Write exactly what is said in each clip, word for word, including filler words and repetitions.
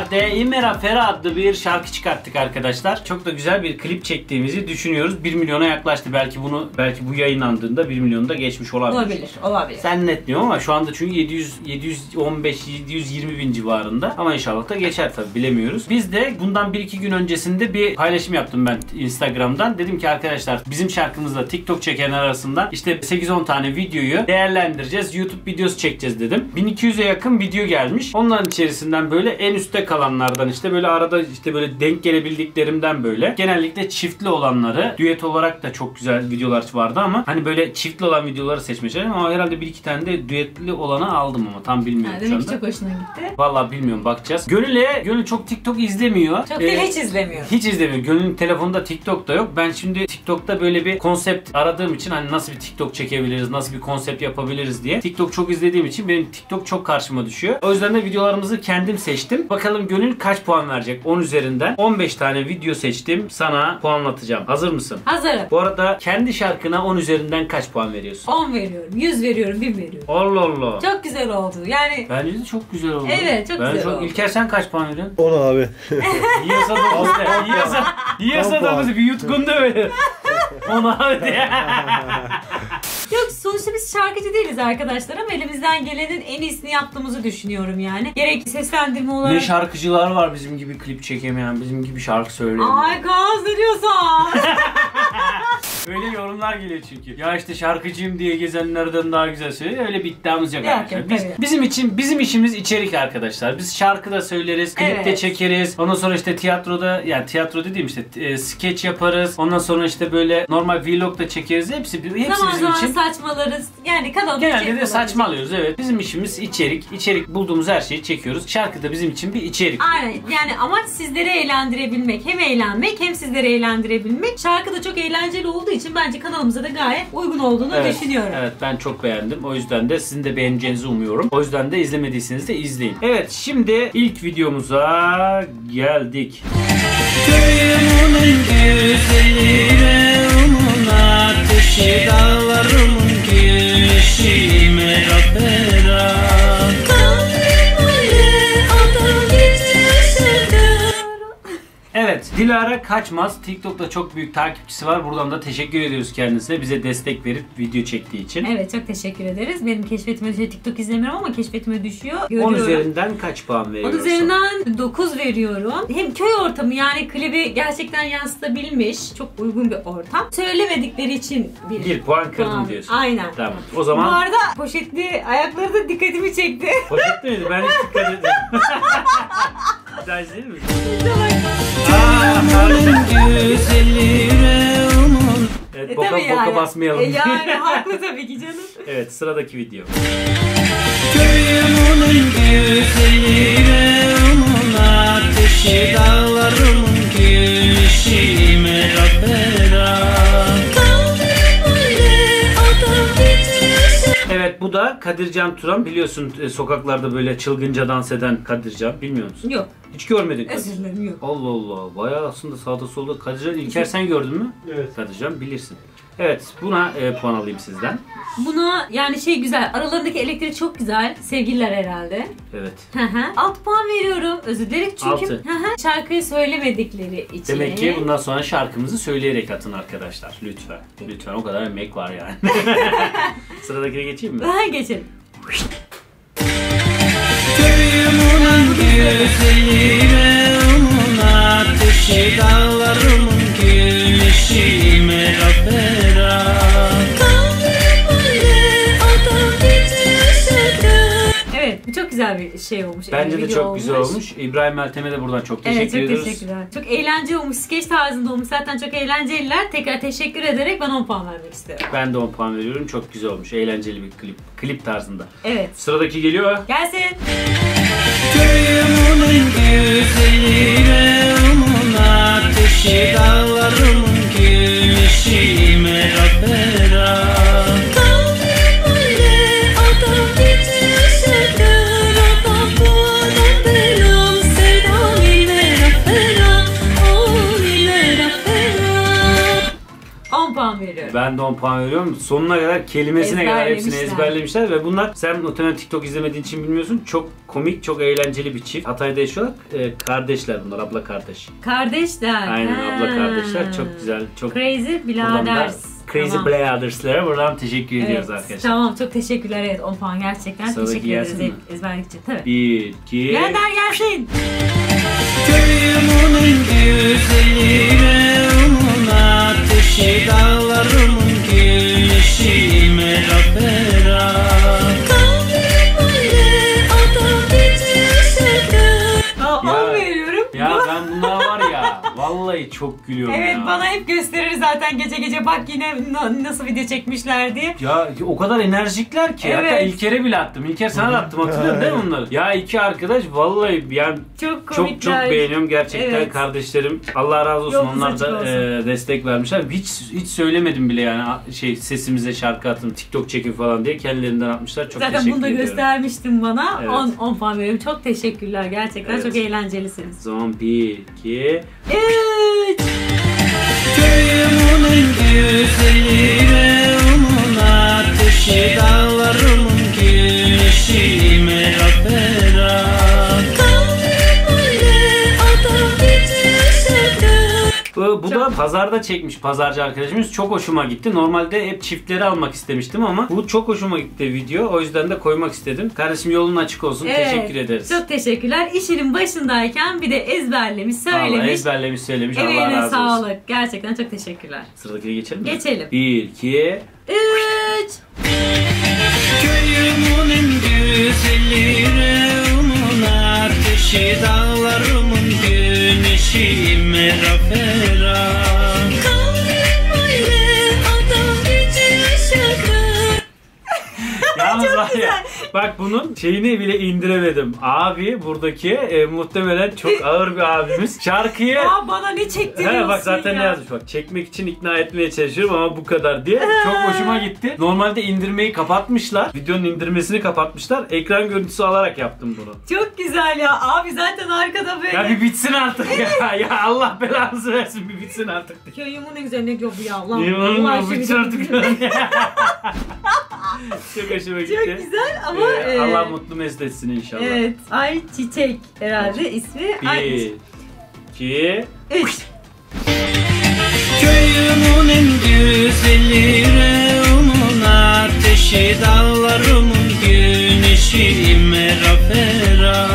Deimera Fera adlı bir şarkı çıkarttık arkadaşlar. Çok da güzel bir klip çektiğimizi düşünüyoruz. bir milyona yaklaştı. Belki bunu belki bu yayınlandığında bir milyonu da geçmiş olabilir. Olabilir, olabilir. Sen netmiyorum ama şu anda çünkü yedi yüz, yedi yüz on beş yedi yüz yirmi bin civarında. Ama inşallah da geçer tabi, bilemiyoruz. Biz de bundan bir iki gün öncesinde bir paylaşım yaptım ben Instagram'dan. Dedim ki arkadaşlar bizim şarkımızla TikTok çekenler arasında işte sekiz on tane videoyu değerlendireceğiz. YouTube videosu çekeceğiz dedim. bin iki yüze yakın video gelmiş. Onların içerisinden böyle en üstte kalanlardan işte böyle arada işte böyle denk gelebildiklerimden böyle genellikle çiftli olanları, düet olarak da çok güzel videolar vardı ama hani böyle çiftli olan videoları seçmeye çalıştım ama herhalde bir iki tane de düetli olanı aldım ama tam bilmiyorum Ha, şu demek anda. ki çok hoşuna gitti. Vallahi bilmiyorum, bakacağız. Gönül'e, Gönül çok TikTok izlemiyor. Çok değil, ee, hiç izlemiyorum. Hiç izlemiyor. Gönül'ün telefonunda TikTok da yok. Ben şimdi TikTok'ta böyle bir konsept aradığım için hani nasıl bir TikTok çekebiliriz, nasıl bir konsept yapabiliriz diye. TikTok çok izlediğim için benim TikTok çok karşıma düşüyor. O yüzden de videolarımızı kendim seçtim. Bakalım Gönül kaç puan verecek on üzerinden. on beş tane video seçtim. Sana puanlatacağım. Hazır mısın? Hazırım. Bu arada kendi şarkına on üzerinden kaç puan veriyorsun? on veriyorum, yüz veriyorum, bin veriyorum. Allah Allah. Çok güzel oldu. Yani bence de çok güzel oldu. Evet, çok ben güzel çok... oldu. İlker sen kaç puan veriyorsun? on abi. Yiyorsa dokuz de. Yiyorsa, yiyorsa dokuz bir yutkun da öyle. Onu abi. Yok, sonuçta biz şarkıcı değiliz arkadaşlar ama elimizden gelenin en iyisini yaptığımızı düşünüyorum yani. Gerek seslendirme olarak. Ne şarkıcılar var bizim gibi klip çekemeyen, bizim gibi şarkı söyleyen. Ay Gaz ne diyorsan. Öyle yorumlar geliyor çünkü. Ya işte şarkıcıyım diye gezenlerden daha güzel söylüyor. Öyle bir iddiamız yok Yok, arkadaşlar. yok, Biz, tabii. bizim için bizim işimiz içerik arkadaşlar. Biz şarkı da söyleriz, klip de Evet. çekeriz. Ondan sonra işte tiyatroda, yani tiyatro dediğim işte e, skeç yaparız. Ondan sonra işte böyle normal vlog da çekeriz. Hepsi hepsi Zaman bizim zaman için. saçmalarız. Yani kanalda Genelde de saçmalıyoruz, evet. Bizim işimiz içerik. İçerik bulduğumuz her şeyi çekiyoruz. Şarkı da bizim için bir içerik. Aynen. Yani amaç sizleri eğlendirebilmek. Hem eğlenmek hem sizleri eğlendirebilmek. Şarkı da çok eğlenceli olduğu için bence kanalımıza da gayet uygun olduğunu Evet, düşünüyorum. evet, ben çok beğendim. O yüzden de sizin de beğeneceğinizi umuyorum. O yüzden de izlemediyseniz de izleyin. Evet, şimdi ilk videomuza geldik. Köyümün güzeli ve umun ateşi, dağlarımın güneşi merafera. Evet, Dilara Kaçmaz TikTok'ta çok büyük takipçisi var. Buradan da teşekkür ediyoruz kendisine, bize destek verip video çektiği için. Evet, çok teşekkür ederiz. Benim keşfetime düşüyor. TikTok izlemiyorum ama keşfetime düşüyor. on üzerinden kaç puan veriyorsun? on üzerinden dokuz veriyorum. Hem köy ortamı, yani klibi gerçekten yansıtabilmiş. Çok uygun bir ortam. Söylemedikleri için bir, bir puan kırdım puan. diyorsun. Aynen. Tamam. O zaman... Bu arada poşetli ayakları da dikkatimi çekti. Poşette miydi? Ben hiç dikkat etmedim. Bir daha izleyelim mi? Evet, E, boka, tabii boka yani. basmayalım. E, yani haklı tabii ki canım. Evet, sıradaki video. Köyümün güzeli ve onun ateşi, dağlarımın güneşi merafera. Evet, bu da Kadircan Turan. Biliyorsun e, sokaklarda böyle çılgınca dans eden Kadircan. Bilmiyor musun? Yok. Hiç görmedin Kadir. Özür dilerim, yok. Allah Allah. Bayağı aslında sağda solda Kadircan. İlker sen gördün mü? Evet. Kadircan bilirsin. Evet, buna e, puan alayım sizden. Buna yani şey güzel. Aralarındaki elektrik çok güzel. Sevgililer herhalde. Evet. Hı hı. altı puan veriyorum. Özür dilerim çünkü Altı. hı hı, şarkıyı söylemedikleri için. Demek ki bundan sonra şarkımızı söyleyerek atın arkadaşlar. Lütfen. Lütfen, o kadar emek var yani. Sıradakine geçeyim mi? Ha, geçelim. Köyümün güzeli ve onun ateşi, dağlarımın güneşi merafera. Evet, bu çok güzel bir şey olmuş. Bence de video çok güzel olmuş. İbrahim Meltem'e de buradan çok teşekkür Evet, çok ediyoruz. teşekkürler. Çok eğlenceli olmuş. Skeç tarzında olmuş. Zaten çok eğlenceliler. Tekrar teşekkür ederek ben on puan vermek istiyorum. Ben de on puan veriyorum. Çok güzel olmuş. Eğlenceli bir klip. Klip tarzında. Evet. Sıradaki geliyor. Gelsin. Köyümün güzeli ve onun ateşi, dağlarımın güneşi merafera. on puan veriyorum. Ben Ben de on puan veriyorum. Sonuna kadar kelimesine kadar hepsini Ezberlemişler. ezberlemişler ve bunlar sen muhtemelen TikTok izlemediğin için bilmiyorsun. Çok komik, çok eğlenceli bir çift. Hatay'da yaşıyorlar. Ee, kardeşler bunlar, abla kardeş. Kardeşler. Aynen Ha. abla kardeşler. Çok güzel, çok Crazy Biladers. Crazy Tamam. Bladers'lara buradan teşekkür Evet, ediyoruz arkadaşlar. tamam çok teşekkürler. Evet on puan gerçekten Sıradaki teşekkür ederiz gelsin mi? ezberlik için. Tabii. Bir, iki... Gönder gelsin. Köyümün güzeli, onun ateşi, dağlarımın güneşi, merafera. Aa, on veriyorum. Ya ben bunlar var ya vallahi çok gülüyorum Evet ya. bana hep gösterir zaten gece gece bak yine na- nasıl video çekmişler diye. Ya o kadar enerjikler ki. Evet. Hatta İlker'e bile attım. İlker sana da attım, hatırlıyorsun değil mi onları? Ya iki arkadaş vallahi yani Çok çok çok komikler. beğeniyorum gerçekten Evet. kardeşlerim. Allah razı olsun, Yolunuz onlar açık da olsun. e, destek vermişler. Hiç hiç söylemedim bile yani şey sesimize şarkı atın, TikTok çekin falan diye kendilerinden atmışlar. Çok Zaten teşekkür bunu da ediyorum. göstermiştin bana. Evet. on on puan veriyorum. Çok teşekkürler gerçekten. Evet. Çok eğlencelisiniz. O zaman bir, iki... üç Köyümün güzeli, onun ateşi, dağlarımın güneşi, merafera. Bu, bu da pazarda çekmiş pazarcı arkadaşımız. Çok hoşuma gitti. Normalde hep çiftleri almak istemiştim ama bu çok hoşuma gitti video. O yüzden de koymak istedim. Kardeşim yolun açık olsun. Evet, Teşekkür ederiz. Çok teşekkürler. İşinin başındayken bir de ezberlemiş, Vallahi söylemiş. ezberlemiş, söylemiş. Allah Emeğine razı olsun. sağlık. Gerçekten çok teşekkürler. Sıradakine geçelim mi? Geçelim. Bir, iki... üç Köyümün güzeli, onun ateşi, dağlarımın güneşi, merafera. Yalnız var ya, bak bunun şeyini bile indiremedim. Abi buradaki e, muhtemelen çok ağır bir abimiz. Şarkıyı... Ya bana ne çektiriyorsun He bak zaten ya? ne yazmış bak, çekmek için ikna etmeye çalışıyorum ama bu kadar diye. Çok hoşuma gitti. Normalde indirmeyi kapatmışlar. Videonun indirmesini kapatmışlar. Ekran görüntüsü alarak yaptım bunu. Çok güzel ya. Abi zaten arkada böyle. Ya bir bitsin artık ya. Ya Allah belanızı versin, bir bitsin artık. Köyümün ne güzel ne diyor bu ya Allah. Niye Allah oğlum aşkına bitsin artık. bir- Çok hoşuma gitti. Çok güzel ama Ee, e, Allah mutlu mesut etsin inşallah. evet. Ay Çiçek herhalde ismi. Ay Bir, iki... üç. Köyümün güzeli, onun ateşi, dağlarımın güneşi, merafera.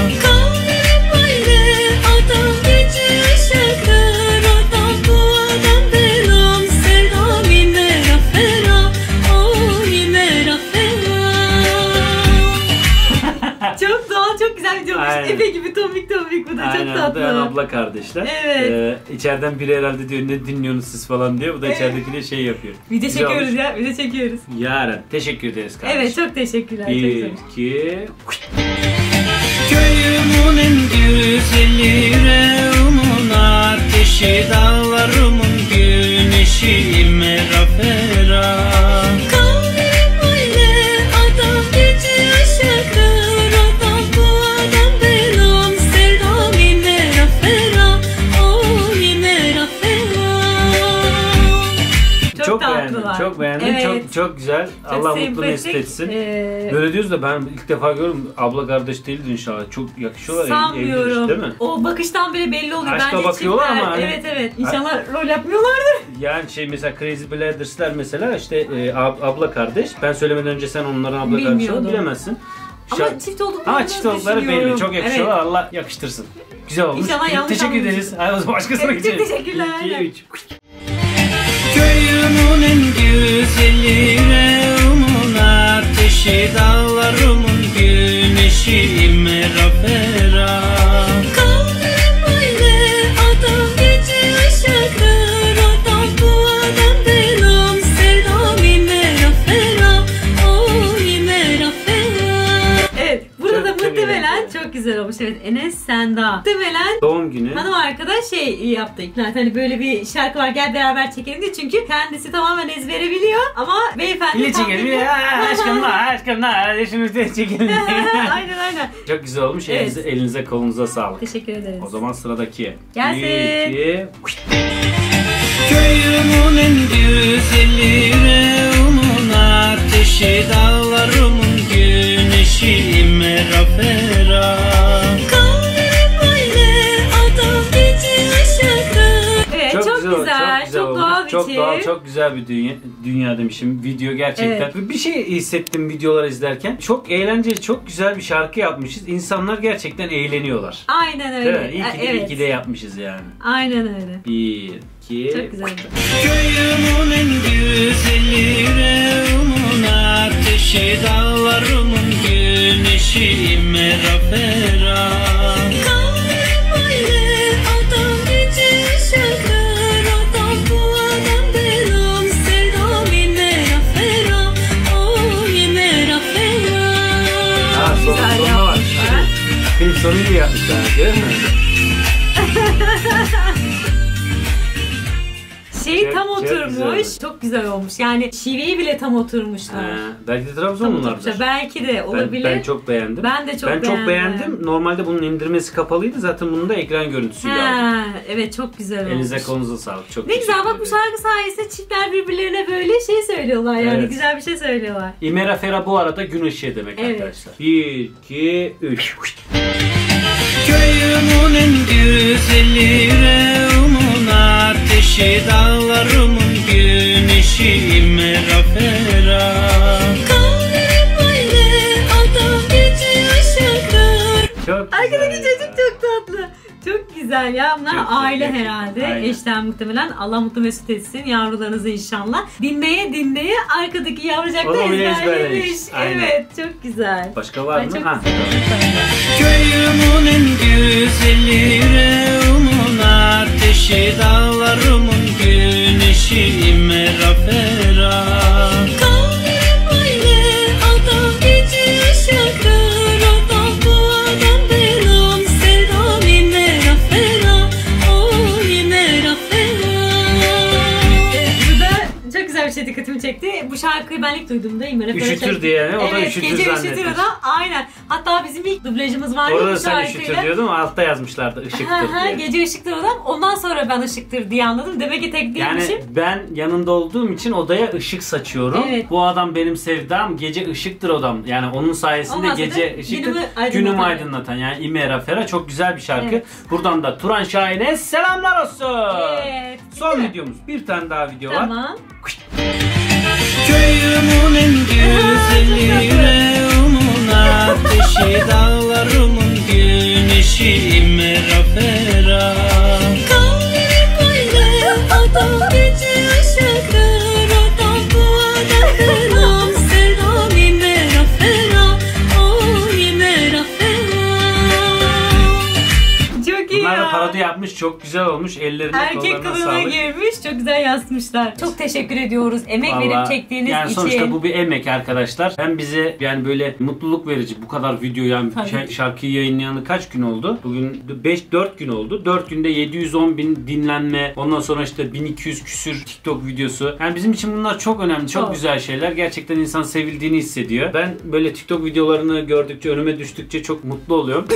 Çok doğal, çok güzel video olmuş. Aynen. Efe gibi tombik tombik bu da Aynen, çok o da tatlı. yani abla kardeşler. Evet. Ee, içeriden biri herhalde diyor ne dinliyorsunuz siz falan diyor. Bu da Evet. içeridekine şey yapıyor. Video Güzel çekiyoruz olmuş. ya, video çekiyoruz. Yaren teşekkür ederiz kardeşim. Evet çok teşekkürler. Çok Bir, güzel. iki... Köyümün güzeli, onun ateşi, dağlarımın güneşi, merafera. Çok beğendim, tatlılar. çok beğendim. Evet. Çok çok güzel. Çok Allah mutlu sempatik. mesut etsin. Ee, Böyle diyoruz da ben ilk defa görüyorum. Abla kardeş değildi inşallah. Çok yakışıyorlar. ev- sanmıyorum. evliler, değil mi? O bakıştan bile belli oluyor. Aşka Bence bakıyorlar çiftler. ama hani- Evet evet. İnşallah rol yapmıyorlardır. Yani şey mesela Crazy Bladers'ler mesela işte e, ab- abla kardeş. Ben söylemeden önce sen onların abla kardeş Bilmiyordum. olduğunu bilemezsin. Ama Şa- çift olduklarını Ama çift oldukları düşünüyorum. belli. Çok yakışıyorlar. Allah yakıştırsın. Güzel olmuş. İnşallah yanlış Teşekkür anlamışım. ederiz. Hadi o zaman başkasına Evet, geçelim. çok teşekkürler, İki, aynen. üç. Köyümün güzeli, onun ateşi, dağlarımın güneşi, merafera. Evet. Burada Çok- çok muhtemelen eğlenceli. çok güzel olmuş. Evet. Enes Senda. Muhtemelen Doğum günü. hanım arkadaş şey yaptı ikna. Hani böyle bir şarkı var gel beraber çekelim diye. Çünkü kendisi tamamen ezbere biliyor. Ama beyefendi Bile tam çekelim. bilmiyor. Ya, aşkım da aşkım da şimdi de çekelim. Aynen aynen. Çok güzel olmuş. Evet. Elinize, elinize kolunuza sağlık. Teşekkür ederiz. O zaman sıradaki. Gelsin. Bir, iki... Köyümün en güzeli, reumun ateşi, dağlarımın güneşi, mera fera. Evet, çok, çok güzel, çok, güzel çok doğal çok biçim. doğal, çok güzel bir dünya, dünya demişim video gerçekten. Evet. Bir şey hissettim videolar izlerken. Çok eğlenceli, çok güzel bir şarkı yapmışız. İnsanlar gerçekten eğleniyorlar. Aynen öyle. Değil mi? İyi ki de, evet. iyi ki de yapmışız yani. Aynen öyle. Bir, iki... Çok güzel. Köyümün en güzeli, reumun ateşi, dağlarımın güneşi, mera fera. Film sonu iyi yapmışlar değil mi? Şey Çok- tam çok oturmuş. güzel. Çok güzel olmuş. Yani şiveyi bile tam oturmuşlar. He, belki de Tam Trabzonlulardır. oturmuşlar. Belki de Ben, olabilir. ben çok beğendim. Ben de çok ben beğendim. çok beğendim. Normalde bunun indirmesi kapalıydı. Zaten bunun da ekran görüntüsüyle aldım. Ha, evet çok güzel olmuş. Elinize kolunuza sağlık. Çok Ne güzel teşekkür bak bu ederim. şarkı sayesinde çiftler birbirlerine böyle şey söylüyorlar yani. Evet. Güzel bir şey söylüyorlar. İmera Fera bu arada gün ışığı demek Evet. arkadaşlar. Bir, iki, üç. Köyümün en güzeli, reumun ateşi, dağlarımın güneşi, mera fera. Çok güzel. Arkadaki çocuk çok tatlı. Çok güzel ya. Bunlar Çok güzel, aile gerçekten. herhalde. Aynen. Eşten muhtemelen. Allah mutlu mesut etsin yavrularınızı inşallah. Dinleye dinleye arkadaki yavrucak da Onu bile ezberlemiş. ezberlemiş. Aynen. Evet çok güzel. Başka var Ay, mı? çok Ha. güzel. Köyümün en güzeli, reumun ateşi, dağlarımın güneşi, mera fera. Bu da çok güzel bir şey dikkatimi çekti. Bu şarkıyı ben ilk duyduğumda İmre Ferah Üşütür çekti. diye, o da evet, üşütür gece zannetmiş. üşütür o da. Aynen. Hatta bizim ilk dublajımız var ya Orada bu da sen şarkıyla. ışıktır diyordun ama altta yazmışlardı ışıktır diye. Gece ışıktır odam. Ondan sonra ben ışıktır diye anladım. Demek ki tek değilmişim. Yani ben yanında olduğum için odaya ışık saçıyorum. Evet. Bu adam benim sevdam, gece ışıktır odam. Yani onun sayesinde Ondan sonra gece da ışıktır, günümü aydınlatan. günümü aydınlatan. Yani İmera Fera çok güzel bir şarkı. Evet. Buradan da Turan Şahin'e selamlar olsun. Evet. Son Bitti mi? videomuz. Bir tane daha video var. Tamam. Köyümün en güzeli, reumun ateşi, dağlarımın güneşi, mera fera. Çok iyi Bunlar da ya. parodi yapmış. Çok güzel olmuş. Ellerine Erkek kollarına kılığına sağlık. girmiş. Çok güzel yazmışlar. Çok teşekkür ediyoruz. Emek verip Vallahi, çektiğiniz yani için. sonuçta bu bir emek arkadaşlar. Hem bize yani böyle mutluluk verici bu kadar video yani Tabii. şey- şarkıyı yayınlayalı kaç gün oldu? Bugün beş dört gün oldu. dört günde yedi yüz on bin dinlenme. Ondan sonra işte bin iki yüz küsür TikTok videosu. Yani bizim için bunlar çok önemli. Çok Çok. güzel şeyler. Gerçekten insan sevildiğini hissediyor. Ben böyle TikTok videolarını gördükçe, önüme düştükçe çok mutlu oluyorum.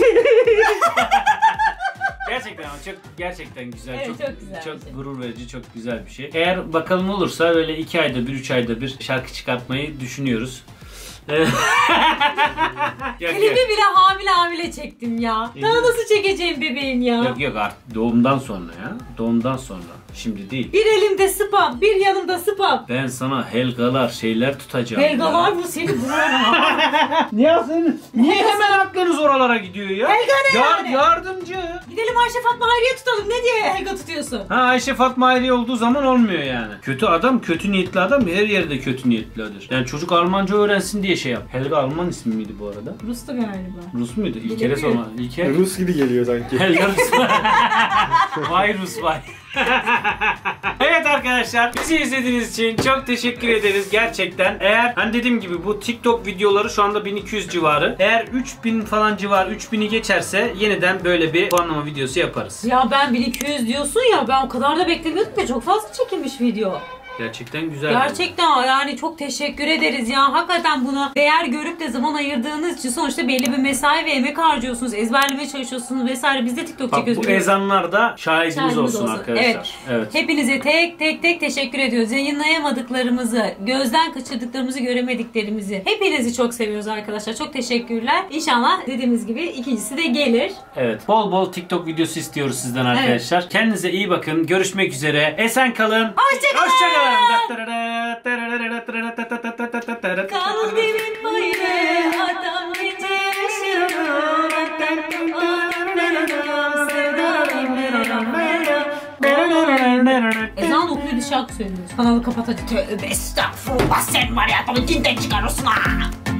Gerçekten ama çok gerçekten güzel, Evet, çok çok güzel çok bir şey. gurur verici, çok güzel bir şey. Eğer bakalım olursa öyle iki ayda bir, üç ayda bir şarkı çıkartmayı düşünüyoruz. Yok, yok. Klibi bile hamile hamile çektim ya. Daha Evet. nasıl çekeceğim bebeğim ya? Yok yok artık doğumdan sonra ya. Doğumdan sonra. Şimdi değil. Bir elimde spam, bir yanımda spam. Ben sana helgalar şeyler tutacağım. Helgalar bu seni vurur. Niye senin? Niye hemen aklınız oralara gidiyor ya? Helga ne Yar- yani? Yardımcı. Gidelim Ayşe Fatma Hayriye tutalım. Ne diye Helga tutuyorsun? Ha Ayşe Fatma Hayriye olduğu zaman olmuyor yani. Kötü adam, kötü niyetli adam her yerde kötü niyetlidir. Yani çocuk Almanca öğrensin diye şey yap. Helga Alman ismi miydi bu arada? Rus'tu galiba. Rus muydu? İlker'e Bilemiyorum. sorma. İlker. Rus gibi geliyor sanki. Helga Rus. Vay Rus vay. Evet arkadaşlar, bizi izlediğiniz için çok teşekkür ederiz gerçekten. Eğer hani dediğim gibi bu TikTok videoları şu anda bin iki yüz civarı. Eğer üç bin falan civar, üç bini geçerse yeniden böyle bir puanlama videosu yaparız. Ya ben bin iki yüz diyorsun ya, ben o kadar da beklemiyordum ki, çok fazla çekilmiş video. Gerçekten güzel. Gerçekten yani çok teşekkür ederiz ya. Hakikaten buna değer görüp de zaman ayırdığınız için sonuçta belli bir mesai ve emek harcıyorsunuz. Ezberlemeye çalışıyorsunuz vesaire. Biz de TikTok Bak, çekiyoruz. bu ezanlar da şahidimiz, Şahidimiz olsun, olsun arkadaşlar. Evet. evet. Hepinize tek tek tek teşekkür ediyoruz. Yayınlayamadıklarımızı, gözden kaçırdıklarımızı, göremediklerimizi. Hepinizi çok seviyoruz arkadaşlar. Çok teşekkürler. İnşallah dediğimiz gibi ikincisi de gelir. Evet. Bol bol TikTok videosu istiyoruz sizden arkadaşlar. Evet. Kendinize iyi bakın. Görüşmek üzere. Esen kalın. Hoşçakalın. Hoşçakalın. Kalbimin böyle adam Ezan okuyor, bir şarkı söylüyoruz. Kanalı kapat hadi. Tövbe estağfurullah, sen var ya adamı dinden çıkarırsın ha.